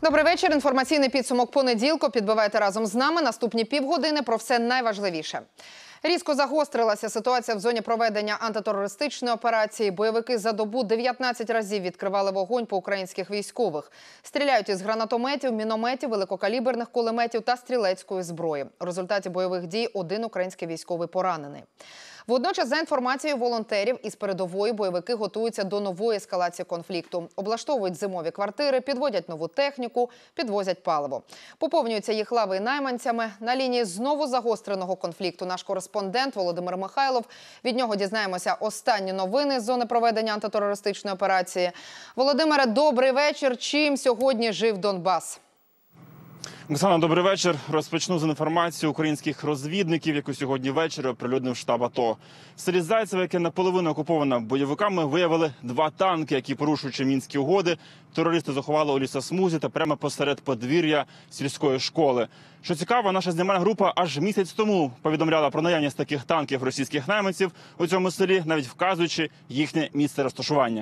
Добрий вечір. Інформаційний підсумок понеділку. Підбивайте разом з нами. Наступні півгодини про все найважливіше. Різко загострилася ситуація в зоні проведення антитерористичної операції. Бойовики за добу 19 разів відкривали вогонь по українських військових. Стріляють із гранатометів, мінометів, великокаліберних кулеметів та стрілецької зброї. У результаті бойових дій один український військовий поранений. Водночас, за інформацією волонтерів, із передової бойовики готуються до нової ескалації конфлікту. Облаштовують зимові квартири, підводять нову техніку, підвозять паливо. Поповнюються їх лави і найманцями. На лінії знову загостреного конфлікту наш кореспондент Володимир Михайлов. Від нього дізнаємося останні новини з зони проведення антитерористичної операції. Володимире, добрий вечір. Чим сьогодні жив Донбас? Оксана, добрий вечір. Розпочну з інформації українських розвідників, яку сьогодні ввечері оприлюднив штаб АТО. В селі Зайцеве, яке наполовину окуповано бойовиками, виявили 2 танки, які, порушуючи мінські угоди, терористи заховали у лісосмузі та прямо посеред подвір'я сільської школи. Що цікаво, наша знімальна група аж місяць тому повідомляла про наявність таких танків російських найманців у цьому селі, навіть вказуючи їхнє місце розташування.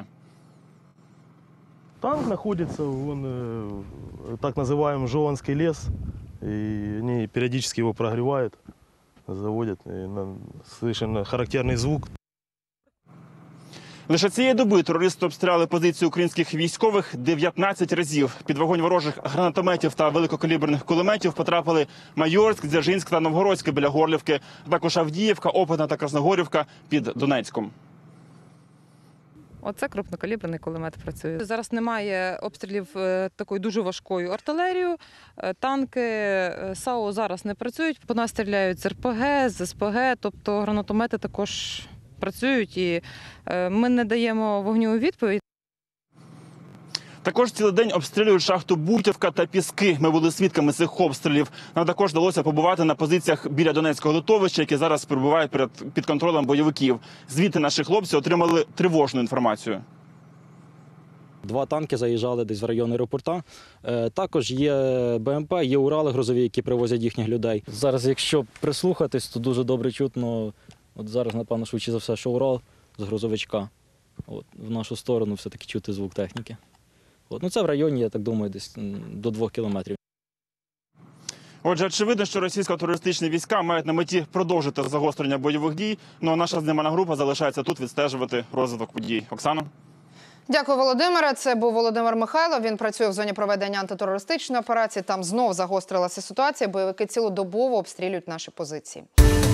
Танк находится, так называемый Жованский лес, и они периодически его прогревают, заводят, и слышен характерный звук. Лише цієї доби терористи обстріляли позиції українських військових 19 разів. Під вогонь ворожих гранатометів та великокаліберних кулеметів потрапили Майорськ, Дзержинськ та Новгородське біля Горлівки, а також Авдіївка, Опитне та Красногорівка під Донецьком. Оце крупнокаліберний кулемет працює. Зараз немає обстрілів такою дуже важкою артилерією. Танки САУ зараз не працюють. По нас стріляють з РПГ, з СПГ, тобто гранатомети також працюють. І ми не даємо вогневу відповідь. Також цілий день обстрілюють шахту Бутівка та Піски. Ми були свідками цих обстрілів. Нам також вдалося побувати на позиціях біля Донецького литовища, які зараз перебувають під контролем бойовиків. Звідти наші хлопці отримали тривожну інформацію. 2 танки заїжджали десь в район аеропорта. Також є БМП, є Урали грузові, які привозять їхніх людей. Зараз, якщо прислухатись, то дуже добре чутно. От зараз, напевно, швидше за все, що Урал з грузовичка. В нашу сторону все-таки чути звук техніки. Це в районі, я так думаю, десь до 2 кілометрів. Отже, очевидно, що російсько-терористичні війська мають на меті продовжити загострення бойових дій. Ну а наша знімальна група залишається тут відстежувати розвиток подій. Оксано? Дякую, Володимире. Це був Володимир Михайлов. Він працює в зоні проведення антитерористичної операції. Там знов загострилася ситуація. Бойовики цілодобово обстрілюють наші позиції.